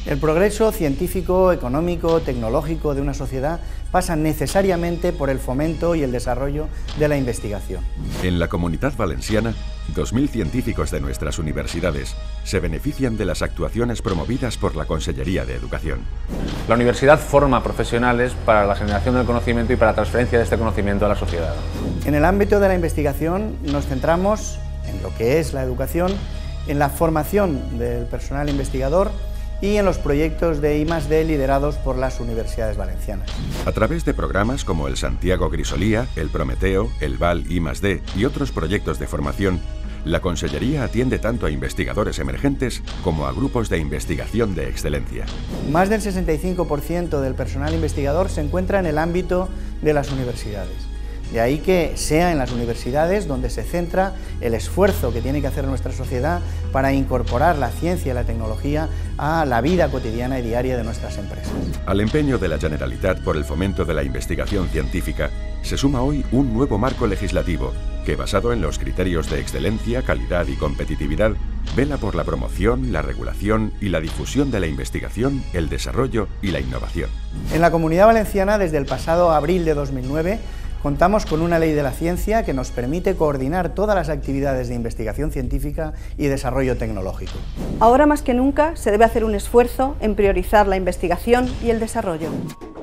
El progreso científico, económico, tecnológico de una sociedad pasa necesariamente por el fomento y el desarrollo de la investigación. En la Comunitat Valenciana, 2.000 científicos de nuestras universidades se benefician de las actuaciones promovidas por la Consellería de Educación. La universidad forma profesionales para la generación del conocimiento y para la transferencia de este conocimiento a la sociedad. En el ámbito de la investigación nos centramos en lo que es la educación, en la formación del personal investigador y en los proyectos de I+D liderados por las universidades valencianas. A través de programas como el Santiago Grisolía, el Prometeo, el VAL I+D y otros proyectos de formación, la Consellería atiende tanto a investigadores emergentes como a grupos de investigación de excelencia. Más del 65% del personal investigador se encuentra en el ámbito de las universidades. De ahí que sea en las universidades donde se centra el esfuerzo que tiene que hacer nuestra sociedad para incorporar la ciencia y la tecnología a la vida cotidiana y diaria de nuestras empresas. Al empeño de la Generalitat por el fomento de la investigación científica, se suma hoy un nuevo marco legislativo que, basado en los criterios de excelencia, calidad y competitividad, vela por la promoción, la regulación y la difusión de la investigación, el desarrollo y la innovación. En la Comunidad Valenciana, desde el pasado abril de 2009, contamos con una ley de la ciencia que nos permite coordinar todas las actividades de investigación científica y desarrollo tecnológico. Ahora más que nunca se debe hacer un esfuerzo en priorizar la investigación y el desarrollo.